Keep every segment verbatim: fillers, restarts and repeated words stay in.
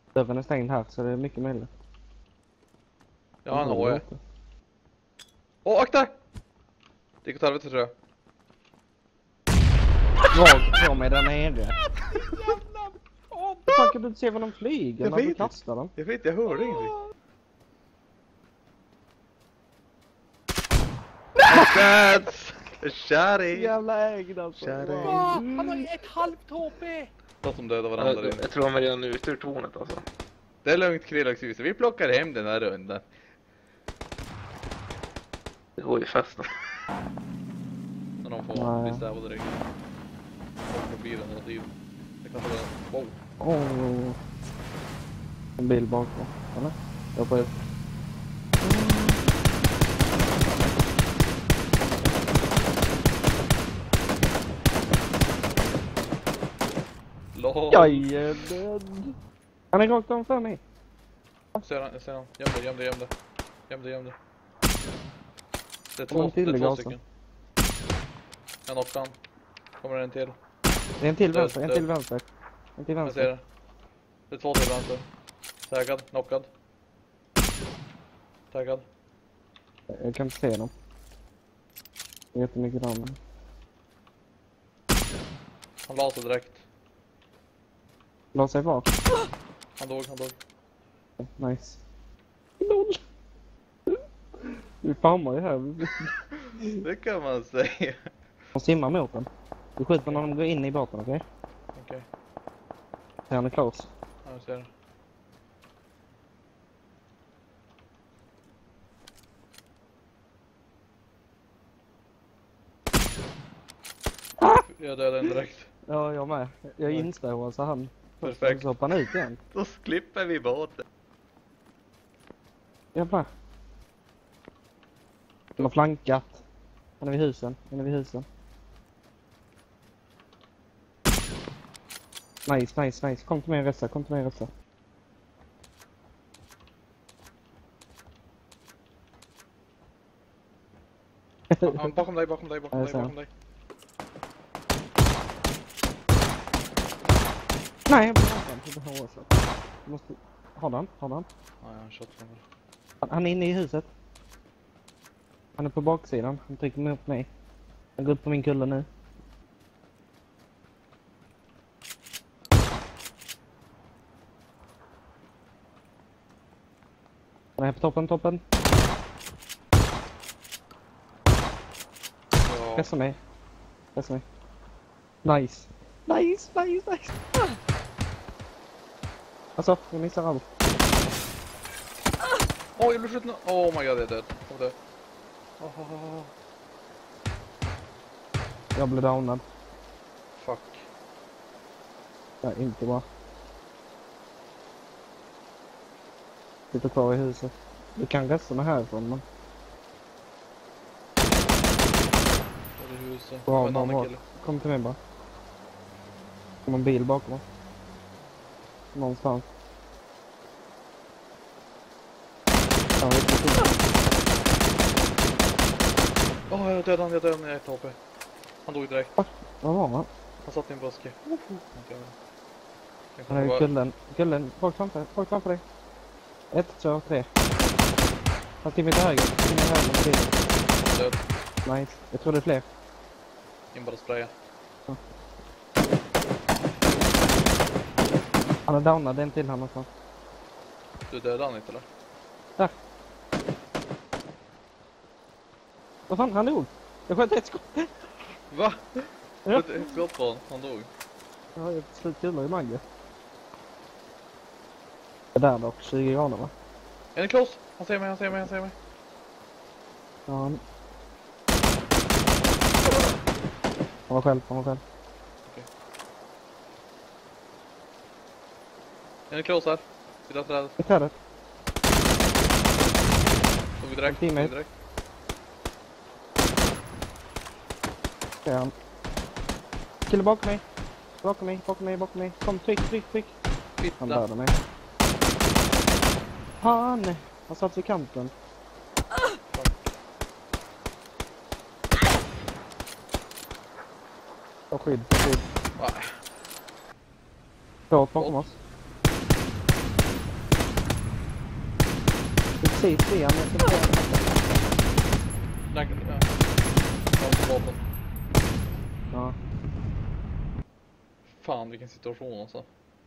Dörren är stängd här så det är mycket möjligt. Jag har en H E. Åh, akta! Det gick åt helvete tror jag. Rakt på mig där nere. Hur fan kan du inte se vad de flyger Jag när du vet kastar dem? Jag vet, jag hörde ingenting. That's a shotty. Jävla ägd alltså. Shotty. Wow. Han har ju ett halvt H P! De som dödar varandra Jag, inne. jag tror de är redan ute ur tornet alltså. Det är lugnt, Krillax. Vi plockar hem den här rundan. Det går ju fast. När de får Nej. bli stävade direkt. Och bilen hela tiden. Det kan vara... Wow. Oh. En bil bakom. Eller? Jag är på ett. Låt. Jag är död. Han är rakt framför mig. Jag ser han, jag ser han. Göm dig, göm dig, göm dig. Göm dig, göm dig. Det är Kommer två, en till det är i två gasen. stycken. Jag knockar han. Kommer det en till. Det är en till Död, vänster, en död. till vänster. En till Jag ser vänster. det. Det är två till vänster. Taggad, knockad. Taggad. Jag kan inte se dem. Det är jättemycket damm. Han la sig direkt. Låt sig var. Han dog, han dog. Nice. Lol. Vi farmar ju här. Det kan man säga. De simmar mot den. Vi skjuter när de går in i båten, okej? Okej, okay. Så han är close. ja, jag ser det. Jag dödade en direkt. Ja, jag med. Jag instår så han... Perfekt. Så hoppar han ut igen. Då klipper vi båten. Jävlar. De har flankat. Han är vid husen. Han är vid husen. Nice, nice, nice. Kom till mig och resta. Kom till mig och resta. Han bakom dig, bakom dig, bakom Ja, dig, jag ser bakom dig. Nej, jag behöver inte. Jag behöver också. Jag måste... Har den? Har den? Ja, jag har en shotgun. Han, han är inne i huset. Han är på baksidan. Han trycker mig upp mig. Han går upp på min kulle nu. Han är på toppen, toppen. Ja. Pressa mig. Pressa mig. Nice. Nice, nice, nice. Alltså, jag missar allt. Åh, oh, jag blev skjuten. Oh my god, jag är död. Jag är död. Oh, oh, oh. Jag blev downad. Fuck. Det är inte bra. Sitter kvar i huset. Du kan resterna härifrån, men... Var det huset? Bra, En bra, annan bra. kille. Kom till mig bara. Kom en bil bakom oss. Någonstans. Ja, vi ska titta. Åh, oh, jag dödade han, jag dödade han, jag är ett H P. Han dog direkt. Vad var han? Han satt i en buske. Han är i kullen. Kullen, bak framför, bak framför dig. Ett, två, tre. Han till mitt höger. Till mitt höger. Till. Död. Nice. Jag tror det är fler. In bara spraya. Han är downad, det är en till här någonstans. Du dödade han inte eller? Där. Vad fan, han dog. Jag sköt ett skott. Va? Ja. Ett ett skott på honom, han dog. Jag har ju ett slut kulor i magget. Det där dock, tjugo grader va? Är det close? Han ser mig, han ser mig, han ser mig. Ja, han... Han var själv, han var själv. Är det close här? Vid det trädet. I trädet. Tog vi direkt, En tog teammate. vi direkt. Ser han. Kille bakom mig. Bakom mig, bakom mig, bakom mig. Kom, tryck, tryck, tryck. Han Fitta. dödade mig. Han! Han satt vid kanten. Och skydd, skydd. Va? Förlåt bakom oss. Se trean med telefonen. Där, ja. Ja, på vapen. Ja. Fan, vilken situation alltså.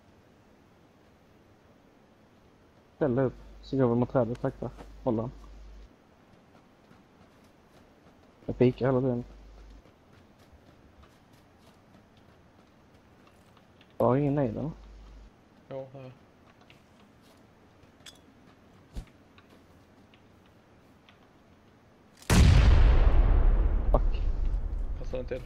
Ställ dig upp. Så går vi mot trädet sakta. Hålla han. Jag pikar hela tiden. Jag har ingen nej då. Ja, här. Fuck. Passar den till.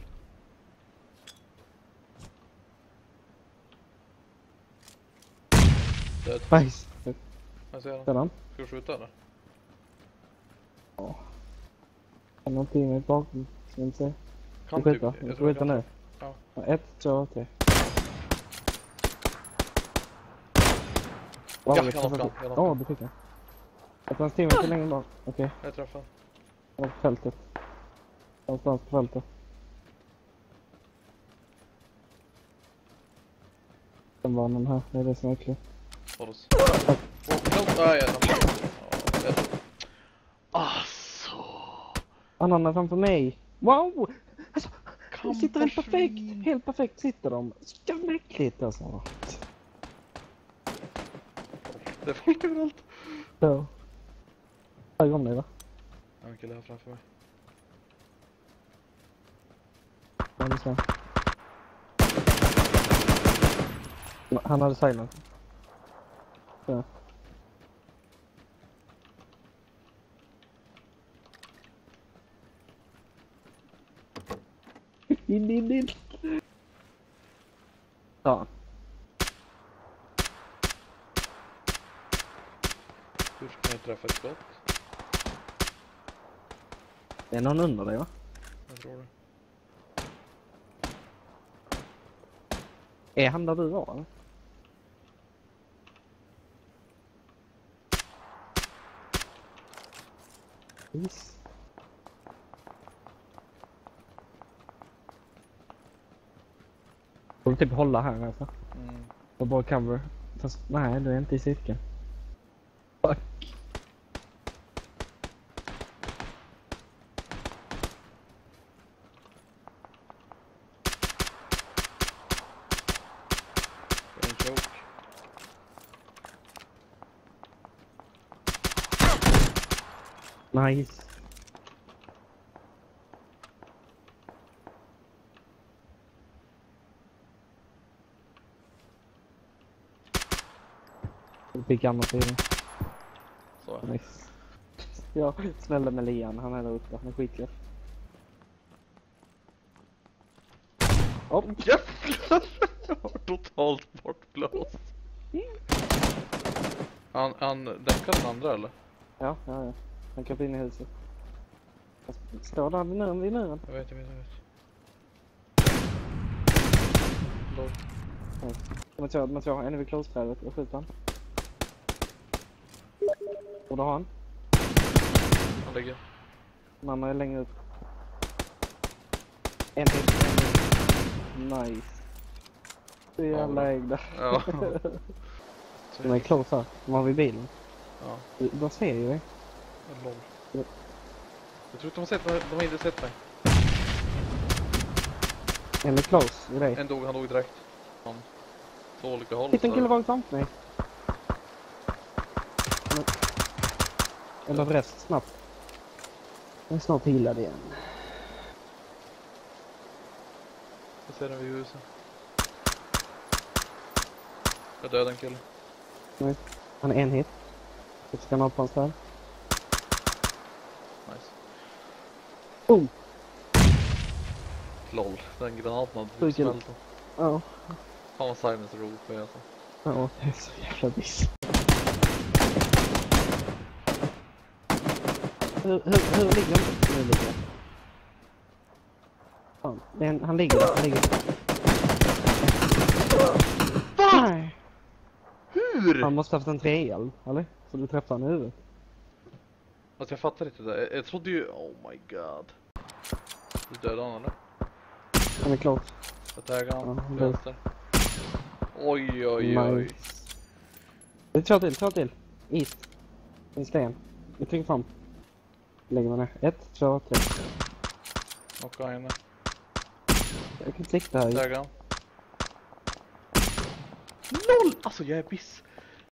Död. Nice. Jag ser den. Ser han? Ska du skjuta eller? Ja. Han har inte i mig bakom. Ska jag inte se. Kan Vi typ. skjuter. Jag Vi tror jag skjuter kan. nu. Ja. Ja, ett, två, tre. Wow, Ja, jag jag träffade- knockade, jag Ja, knockade. du fick jag. Att hans team är längre bak. Okej, Jag träffar. okay. På fältet. Någonstans på fältet. Den var någon här, det är det som är äckligt. Håll oss. Åh, klart. Nej, jag trampade. Alltså. Annan är framför mig. Wow! Alltså, de Kan sitter helt perfekt. försvinn. Helt perfekt sitter de. Så jävla äckligt alltså. Det är folk överallt. Så. Hög om dig va? Jag har en kille här framför mig. Ja, det ser. Han hade silent. Så. In, in, in. Ja. Hur ska jag träffa ett skott? Det är någon under dig va? Jag tror det. Är han där du var eller? Yes. Får du typ hålla här alltså? Mm. Och bara cover. Fast nej, du är inte i cirkeln. Fuck. Det är en choke. Nice. Du fick annat tiden. Så. Nice. Ja, smällde med Lian. Han är där uppe. Han är skitkul. Oh. Jävlar! Jag var totalt bortblåst. Han, han däckade den andra eller? Ja, ja, ja. Han kan in i huset. Jag står där vid muren, vid muren. Jag vet, jag vet, jag vet. Lol. Man tror, man tror, en är vid close-trädet. Jag skjuter han. Och då har han. Han ligger. Den andra är längre upp. En hit, en hit. Nice. Så jävla ägda. Ja. De är close här. De har vid bilen. Ja. De, de ser ju dig. Lol. Ja. Jag tror inte de har sett mig. De har inte sett mig. En är close i dig. En dog, han dog direkt. Han. Två olika håll. Titta en så- kille rakt framför mig. Eller rest snabbt. Jag är snart healad igen. Jag ser den vid huset. Jag dödade en kille. Nej. Han är en hit. Jag ska nå på hans där. Nice. Oh! Lol. Den granaten hade Sju typ kill. smält. Ja. Fan vad silence rope är alltså. Ja, det är så jävla diss. Hur, hur, hur ligger han? Hur ligger han? Fan, det är en, han ligger där, han ligger där. Nej! Hur? Han måste haft en trehjälm, eller? Så du träffade han i huvudet. Alltså jag fattar inte det. Jag, jag trodde ju... Oh my god. Du dödade han eller? Han är klart. Jag taggar han. Ja, han död. Vänster. Oj oj oj. Nice. Det är två till, två till. East. En sten. Vi trycker fram. Lägger man ner. Ett, två, tre. Knocka henne. Jag kan sikta här. Där han. LOL! Alltså jag är biss.